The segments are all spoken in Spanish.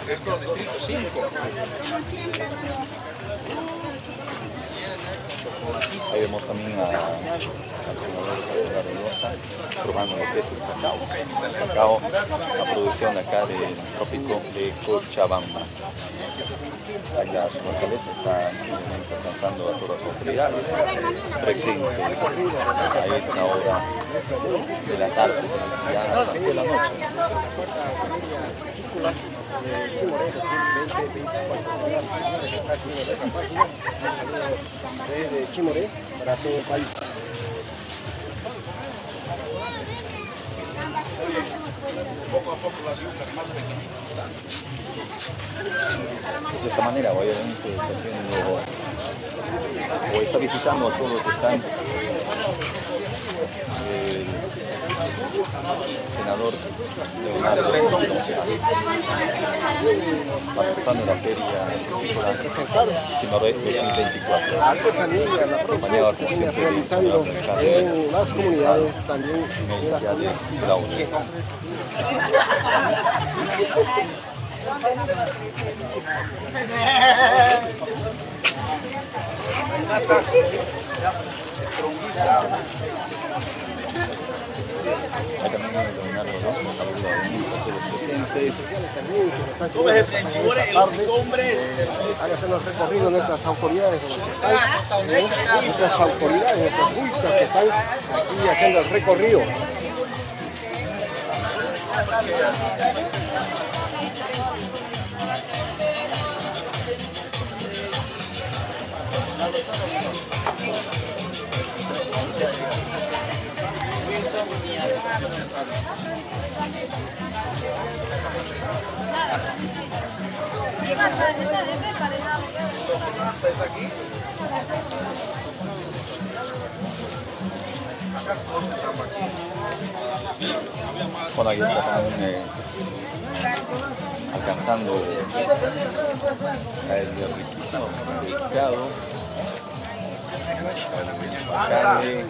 Esto distrito 5. Ahí vemos también al senador Rosa probando lo que es el cacao. El cacao, la producción acá del trópico de Cochabamba. Allá su alcaldesa está simplemente alcanzando a todas las autoridades presentes a esta hora de la tarde, ya de la noche. De Chimoré para todo el país. Poco a poco las yucas más pequeñitas están. De esta manera, obviamente, está haciendo o está visitando a todos los stands el senador Leonardo participando en la feria Chimoré 2024. La artesanía, la producción se viene realizando en las comunidades también de las comunidades. Hay también Leonardo Rosa, saludo a todos los presentes. Háganse los recorridos nuestras autoridades, nuestras multas que están aquí haciendo el recorrido. Bueno, aquí está también alcanzando el riquísimo pescado, carne.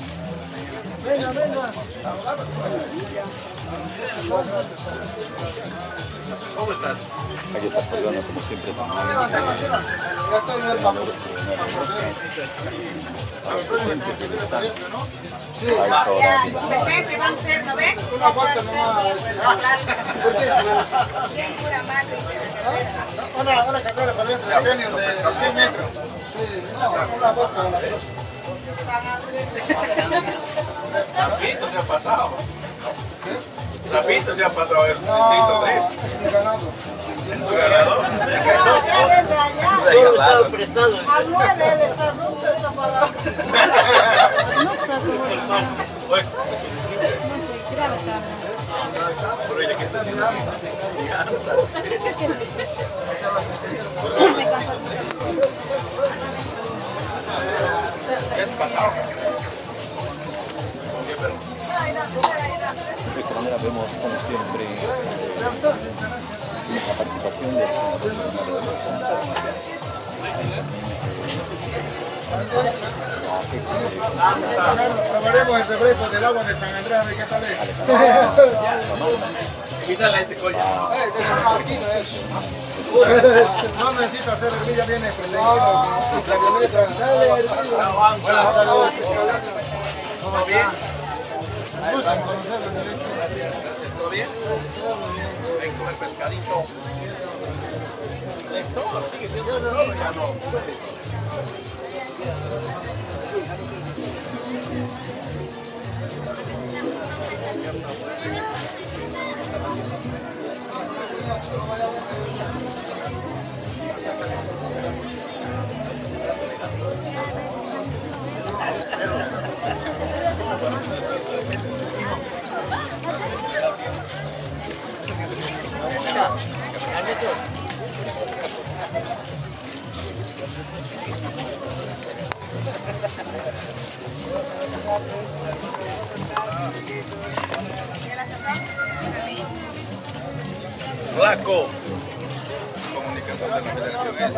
¿Cómo estás? Aquí está saludando como siempre también el senador Leonardo Rosa, al presidente que está a esta hora. Una vuelta nomás. Una carrera para dentro de senior de 100 metros. Sí, no, una vuelta. Rapito se ha pasado. Rapito se ha pasado el distrito 3. Es ganado. ¿Es su ganador? Al 9 él está junto esta palabra. No sé cómo Oye, no sé, grave está. pero ella, ¿qué está haciendo? Me cansó. ¿Qué has pasado? De esta manera vemos, como siempre, la participación del senador Leonardo Rosa. Probaremos el secreto del agua de San Andrés, ¿de qué tal es? Invítale a este coño. De San Martín es. No necesito hacer hervilla, viene prendido. Buenas tardes. ¿Todo bien? Gusto en conocerlo, Gracias. ¿Todo bien? Ven a comer pescadito. Todo sigue siendo todo, ya no. Flaco. Comunicación de la Federación.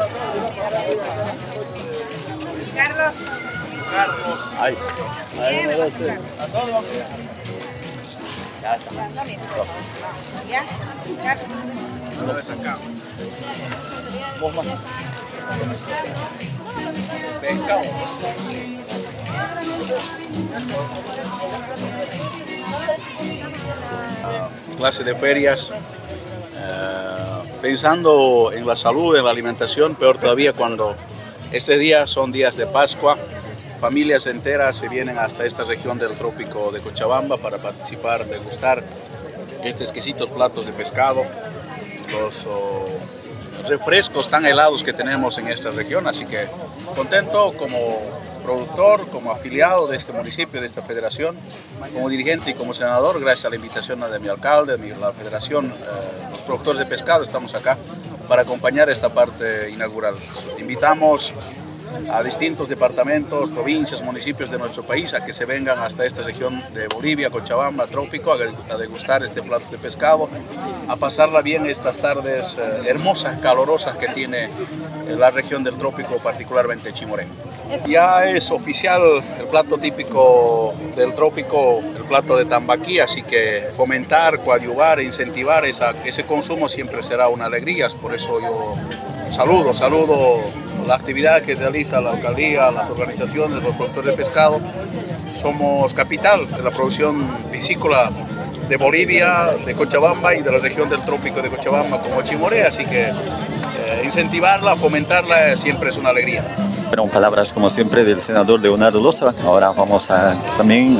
Carlos. Carlos. Ay, Bien, me a va a hacer. todo. ¿Ya? Vos más. Clase de ferias, pensando en la salud, en la alimentación, peor todavía cuando este día son días de Pascua, familias enteras se vienen hasta esta región del trópico de Cochabamba para participar, degustar estos exquisitos platos de pescado, los refrescos tan helados que tenemos en esta región, así que contento como productor, como afiliado de este municipio, de esta federación, como dirigente y como senador, gracias a la invitación de mi alcalde, de la federación, los productores de pescado, estamos acá para acompañar esta parte inaugural. Invitamos a distintos departamentos, provincias, municipios de nuestro país a que se vengan hasta esta región de Bolivia, Cochabamba, trópico, a degustar este plato de pescado, a pasarla bien estas tardes hermosas, calorosas que tiene la región del trópico, particularmente Chimoré. Ya es oficial el plato típico del trópico, el plato de tambaquí, así que fomentar, coadyuvar, incentivar ese consumo siempre será una alegría, por eso yo saludo la actividad que realiza la alcaldía, las organizaciones, los productores de pescado. Somos capital de la producción piscícola de Bolivia, de Cochabamba y de la región del trópico de Cochabamba como Chimoré, así que incentivarla, fomentarla siempre es una alegría. Fueron palabras como siempre del senador Leonardo Loza. Ahora vamos a también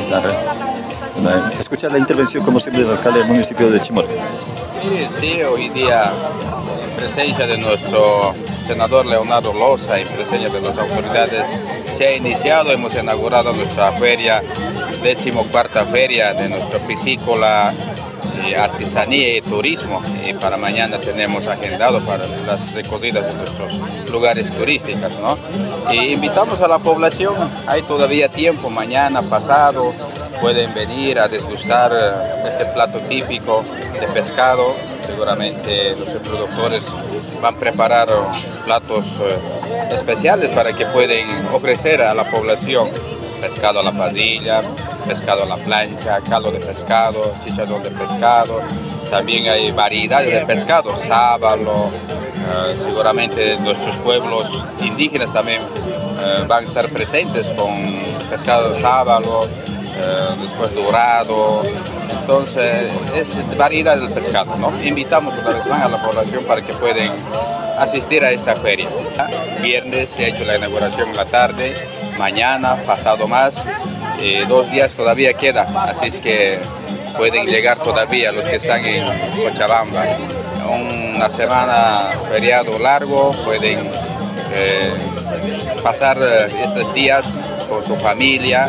escuchar la intervención como siempre del alcalde del municipio de Chimoré. Sí, hoy día en presencia de nuestro senador Leonardo Loza, en presencia de las autoridades, se ha iniciado, hemos inaugurado nuestra feria, 14ª feria de nuestra piscícola, artesanía y turismo, y para mañana tenemos agendado para las recorridas de nuestros lugares turísticos, ¿no? Y invitamos a la población, hay todavía tiempo, mañana, pasado, pueden venir a degustar este plato típico de pescado. Seguramente los productores van a preparar platos especiales para que puedan ofrecer a la población. Pescado a la parrilla, pescado a la plancha, caldo de pescado, chicharrón de pescado. También hay variedades de pescado, sábalo. Seguramente nuestros pueblos indígenas también van a estar presentes con pescado de sábalo, después dorado. Entonces es variedad del pescado, ¿no? Invitamos una vez más a la población para que puedan asistir a esta feria. Viernes se ha hecho la inauguración en la tarde, mañana, pasado más, 2 días todavía queda, así es que pueden llegar todavía los que están en Cochabamba. Una semana feriado largo, pueden pasar estos días con su familia.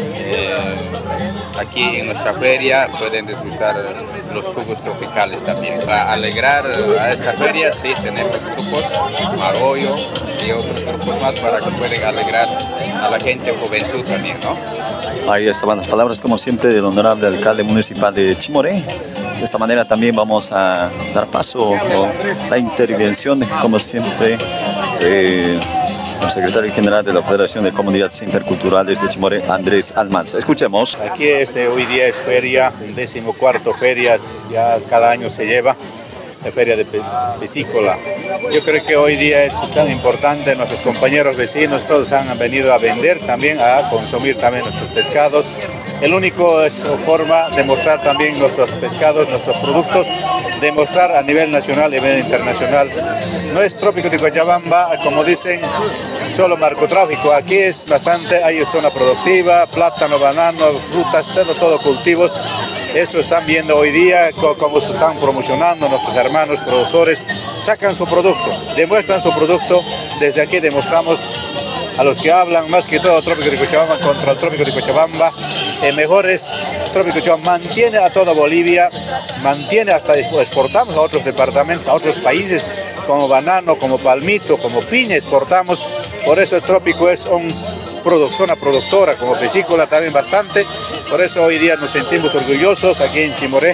Aquí en nuestra feria pueden degustar los jugos tropicales también. Para alegrar a esta feria, sí, tenemos grupos, Marollo y otros grupos más para que puedan alegrar a la gente juventud también, ¿no? Ahí estaban las palabras, como siempre, del honorable alcalde municipal de Chimoré. De esta manera también vamos a dar paso a la intervención, como siempre, el secretario general de la Federación de Comunidades Interculturales de Chimoré, Andrés Almanza. Escuchemos. Aquí hoy día es feria, 14ª feria, ya cada año se lleva la feria de piscícola. Yo creo que hoy día es tan importante, nuestros compañeros vecinos todos han venido a vender también, a consumir también nuestros pescados. El único es forma de mostrar también nuestros pescados, nuestros productos, de mostrar a nivel nacional y a nivel internacional. No es trópico de Cochabamba, como dicen, solo narcotráfico. Aquí es bastante, hay zona productiva, plátano, banano, frutas, todo cultivos. Eso están viendo hoy día, cómo se están promocionando nuestros hermanos productores, sacan su producto, demuestran su producto. Desde aquí demostramos a los que hablan más que todo trópico de Cochabamba contra el trópico de Cochabamba. El mejor es trópico de Cochabamba, mantiene a toda Bolivia, mantiene hasta exportamos a otros departamentos, a otros países, como banano, como palmito, como piña exportamos. Por eso el trópico es una productora, como piscícola también bastante. Por eso hoy día nos sentimos orgullosos aquí en Chimoré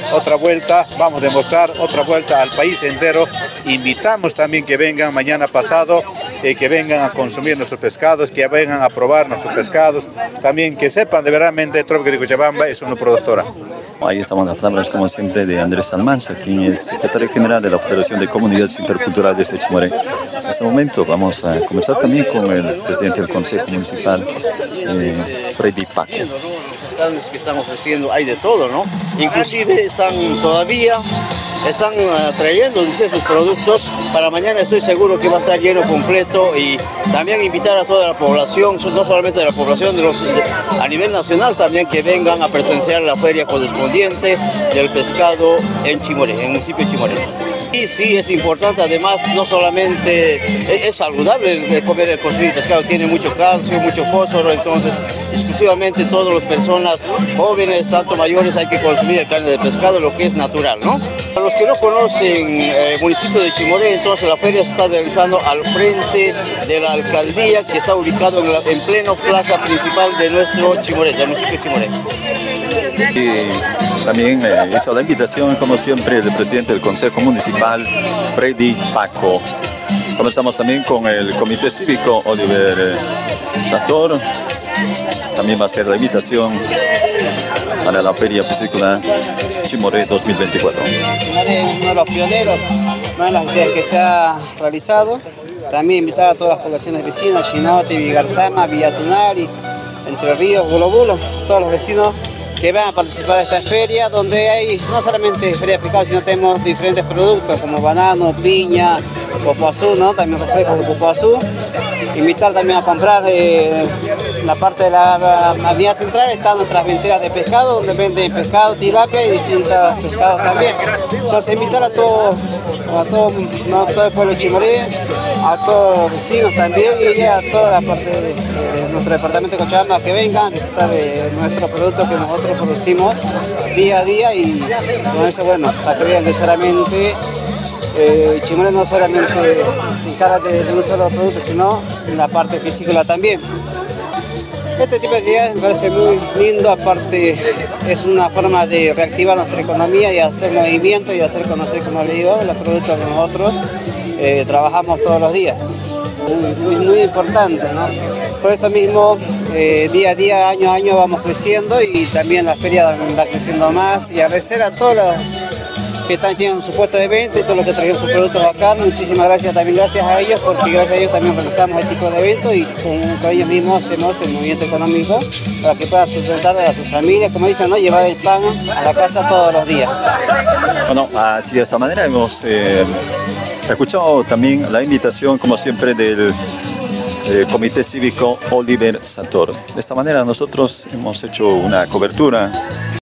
otra vuelta, vamos a demostrar otra vuelta al país entero. Invitamos también que vengan mañana pasado, que vengan a consumir nuestros pescados, que vengan a probar nuestros pescados, también que sepan de verdaderamente Trópico de Cochabamba es una productora. Ahí estamos las palabras, como siempre, de Andrés Almanza, quien es secretario general de la Federación de Comunidades Interculturales de Chimoré. En este momento vamos a conversar también con el presidente del Consejo Municipal, Freddy Paco. Los stands que están ofreciendo hay de todo, ¿no? Inclusive están trayendo, dice, sus productos. Para mañana estoy seguro que va a estar lleno completo, y también invitar a toda la población, no solamente de la población, a nivel nacional también, que vengan a presenciar la feria correspondiente del pescado en Chimoré, en el municipio de Chimoré. Y sí, es importante, además, no solamente es saludable comer, consumir pescado, tiene mucho calcio, mucho fósforo, entonces exclusivamente todas las personas jóvenes, tanto mayores, hay que consumir carne de pescado, lo que es natural, ¿no? Para los que no conocen el municipio de Chimoré, entonces la feria se está realizando al frente de la alcaldía, que está ubicado en pleno plaza principal de nuestro Chimoré, del municipio de Chimoré. Y también hizo la invitación, como siempre, el presidente del Consejo Municipal, Freddy Paco. Conversamos también con el Comité Cívico, Oliver Sator. También va a hacer la invitación para la Feria Piscícola Chimoré 2024. Uno de los pioneros, una de las actividades que se ha realizado. También invitar a todas las poblaciones vecinas, Chinote, Vigarzama, Villatunari, Entre Ríos, Bulo, todos los vecinos que van a participar de esta feria, donde hay no solamente feria de pescado, sino tenemos diferentes productos como banano, piña, popoazú, ¿no? También refrescos de popoazú. Invitar también a comprar la parte de la avenida central, están nuestras venteras de pescado, donde venden pescado, tilapia y distintos pescados también. Entonces invitar a todo el pueblo de Chimoré, a todos los vecinos también, y a toda la parte de nuestro departamento de Cochabamba que vengan a disfrutar de nuestros productos que nosotros producimos día a día, y con eso, bueno, para que vean que solamente Chimoré no solamente se encarga de un solo producto, sino en la parte piscícola también. Este tipo de actividades me parece muy lindo, aparte es una forma de reactivar nuestra economía y hacer movimiento y hacer conocer, como le digo, los productos que nosotros trabajamos todos los días. Muy importante, ¿no? Por eso mismo, día a día, año a año vamos creciendo, y también la feria va creciendo más, y agradecer a todos los que tienen su puesto de venta y todos los que trajeron sus productos acá. Muchísimas gracias, también gracias a ellos, porque gracias a ellos también realizamos este tipo de eventos, y con ellos mismos hacemos el movimiento económico para que puedan sustentar a sus familias, como dicen, ¿no? Llevar el pan a la casa todos los días. Bueno, así de esta manera hemos escuchado también la invitación, como siempre, del Comité Cívico Oliver Sator. De esta manera nosotros hemos hecho una cobertura